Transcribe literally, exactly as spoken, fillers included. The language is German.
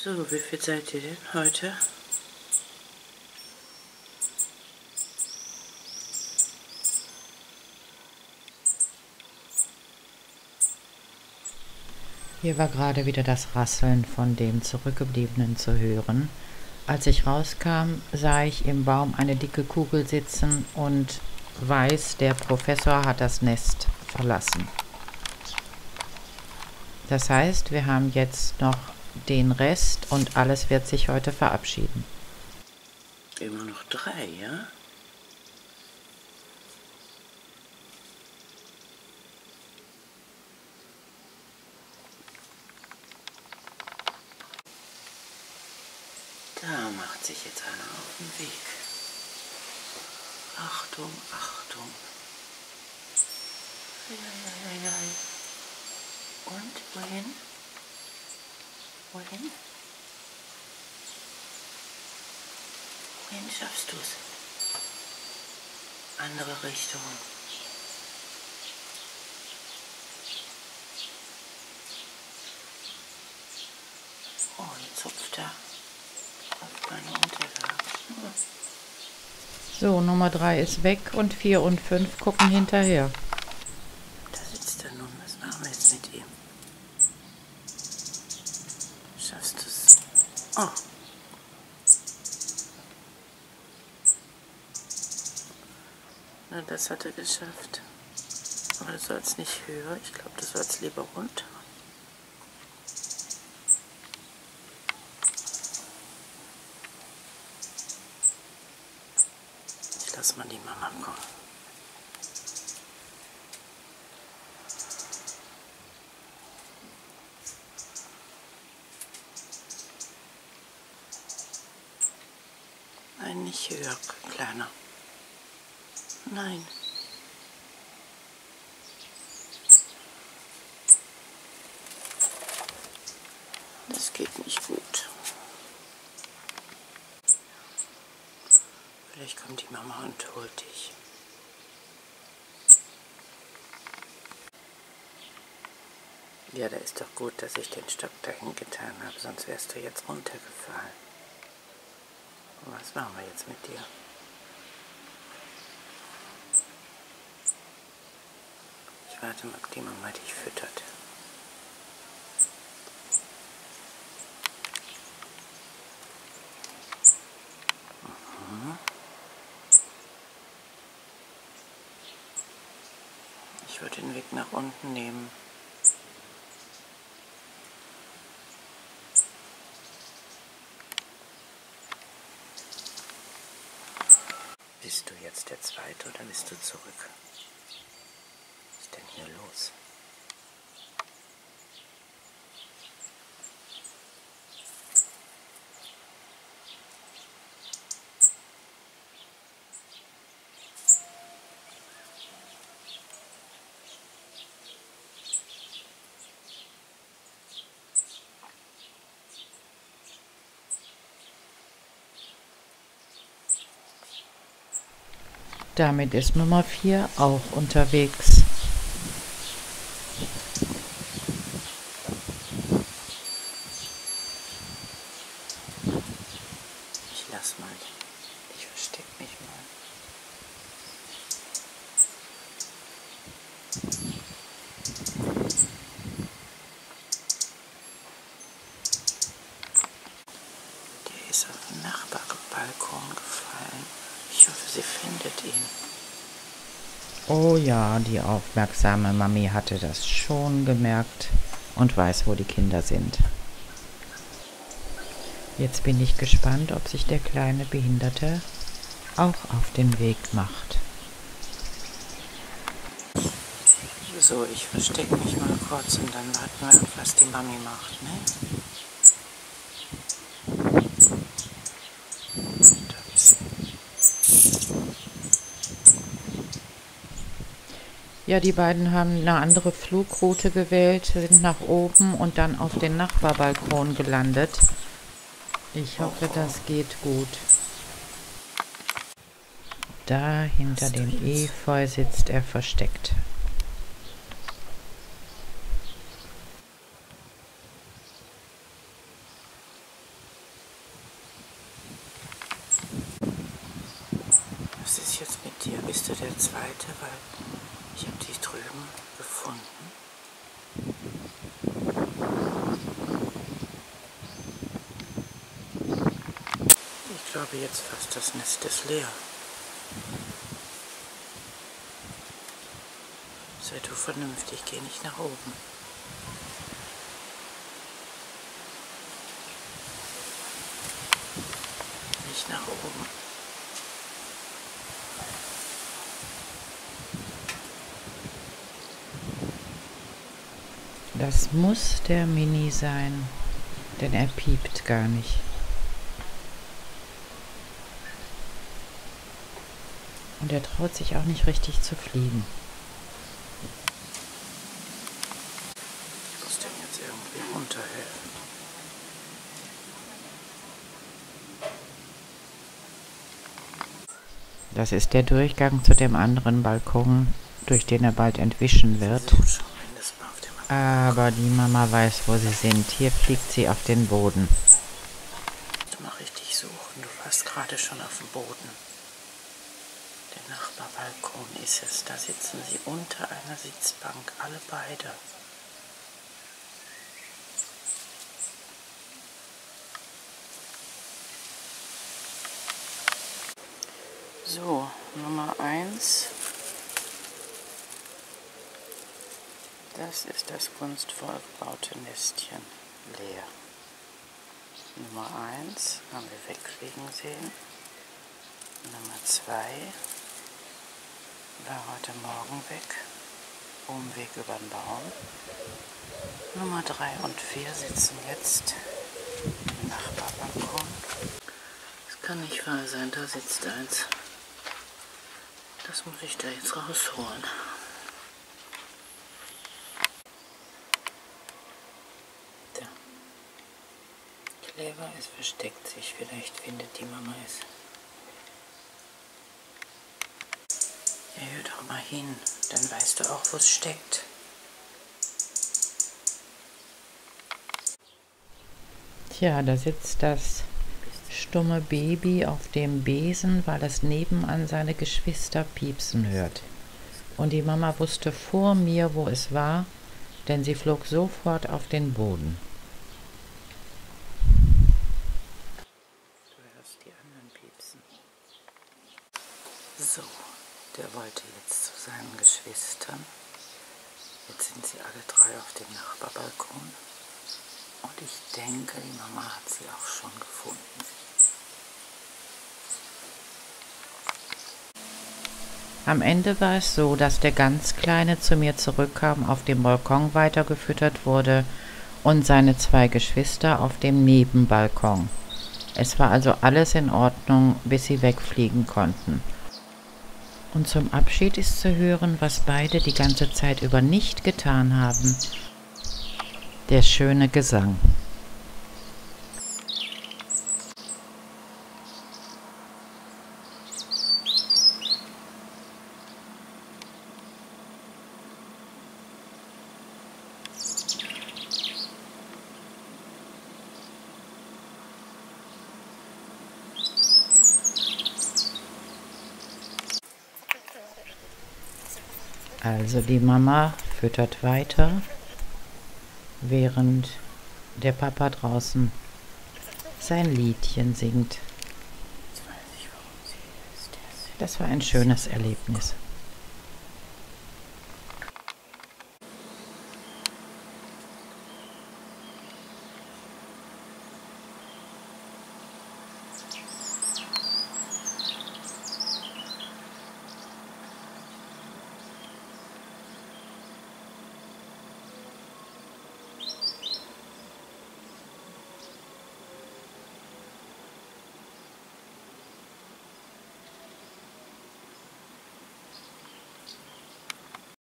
So, wie viel seid ihr denn heute? Hier war gerade wieder das Rasseln von dem Zurückgebliebenen zu hören. Als ich rauskam, sah ich im Baum eine dicke Kugel sitzen und weiß, der Professor hat das Nest verlassen. Das heißt, wir haben jetzt noch den Rest und alles wird sich heute verabschieden. Immer noch drei, ja? Da macht sich jetzt einer auf den Weg. Achtung, Achtung. Eieieiei. Und wohin? Wohin? Wohin schaffst du es? Andere Richtung. Oh, jetzt hupft er auf meine Unterlage. So, Nummer drei ist weg und vier und fünf gucken hinterher. Da sitzt er nun. Was machen wir jetzt mit ihm? Schaffst du es? Oh. Na, das hat er geschafft. Aber du sollst nicht höher. Ich glaube, du sollst lieber runter. Ich lass mal die Mama kommen. Nein, nicht höher, Kleiner. Nein. Das geht nicht gut. Vielleicht kommt die Mama und holt dich. Ja, da ist doch gut, dass ich den Stock dahin getan habe, sonst wärst du jetzt runtergefallen. Was machen wir jetzt mit dir? Ich warte mal, ob die Mama dich füttert. Mhm. Ich würde den Weg nach unten nehmen. Bist du jetzt der Zweite oder bist du zurück? Was ist denn hier los? Damit ist Nummer vier auch unterwegs. Ich lass mal. Ich versteck mich mal. Der ist auf den Nachbarbalkon gefallen. Ich hoffe, sie findet ihn. Oh ja, die aufmerksame Mami hatte das schon gemerkt und weiß, wo die Kinder sind. Jetzt bin ich gespannt, ob sich der kleine Behinderte auch auf den Weg macht. So, ich verstecke mich mal kurz und dann warten wir ab, was die Mami macht, ne? Da ist sie. Ja, die beiden haben eine andere Flugroute gewählt, sind nach oben und dann auf den Nachbarbalkon gelandet. Ich hoffe, das geht gut. Da hinter dem Efeu sitzt er versteckt. dir, bist du der Zweite? Weil ich habe dich drüben gefunden. Ich glaube jetzt fast, das Nest ist leer. Sei du vernünftig, geh nicht nach oben. Nicht nach oben. Das muss der Mini sein, denn er piept gar nicht. Und er traut sich auch nicht richtig zu fliegen. Ich muss dem jetzt irgendwie runterhelfen. Das ist der Durchgang zu dem anderen Balkon, durch den er bald entwischen wird. Aber die Mama weiß, wo sie sind. Hier fliegt sie auf den Boden. Du mal richtig suchen, du warst gerade schon auf dem Boden. Der Nachbarbalkon ist es. Da sitzen sie unter einer Sitzbank, alle beide. So, Nummer eins. Das ist das kunstvoll gebaute Nestchen, leer. Nummer eins haben wir wegfliegen sehen. Nummer zwei war heute Morgen weg, Umweg über den Baum. Nummer drei und vier sitzen jetzt im Nachbarbalkon. Das kann nicht wahr sein, da sitzt eins. Das muss ich da jetzt rausholen. Da. Clever, es versteckt sich. Vielleicht findet die Mama es. Ja, hör doch mal hin. Dann weißt du auch, wo es steckt. Tja, da sitzt das stumme Baby auf dem Besen, weil es nebenan seine Geschwister piepsen hört. Und die Mama wusste vor mir, wo es war, denn sie flog sofort auf den Boden. Du hörst die anderen piepsen. So, der wollte jetzt zu seinen Geschwistern. Jetzt sind sie alle drei auf dem Nachbarbalkon. Und ich denke, die Mama hat sie auch schon gefunden. Am Ende war es so, dass der ganz Kleine zu mir zurückkam, auf dem Balkon weitergefüttert wurde und seine zwei Geschwister auf dem Nebenbalkon. Es war also alles in Ordnung, bis sie wegfliegen konnten. Und zum Abschied ist zu hören, was beide die ganze Zeit über nicht getan haben: der schöne Gesang. Also die Mama füttert weiter, während der Papa draußen sein Liedchen singt. Das war ein schönes Erlebnis.